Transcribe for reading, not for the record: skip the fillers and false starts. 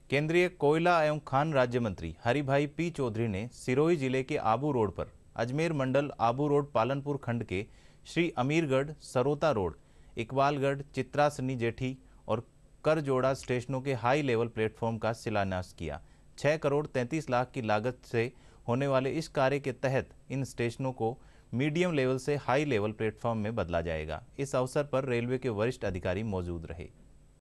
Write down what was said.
केंद्रीय कोयला एवं खान राज्य मंत्री हरिभाई चौधरी ने सिरोही जिले के आबू रोड पर अजमेर मंडल आबू रोड पालनपुर खंड के श्री अमीरगढ़ सरोता रोड इकबालगढ़ चित्रासनी जेठी और करजोड़ा स्टेशनों के हाई लेवल प्लेटफॉर्म का शिलान्यास किया। 6 करोड़ 33 लाख की लागत से होने वाले इस कार्य के तहत इन स्टेशनों को मीडियम लेवल से हाई लेवल प्लेटफॉर्म में बदला जाएगा। इस अवसर पर रेलवे के वरिष्ठ अधिकारी मौजूद रहे।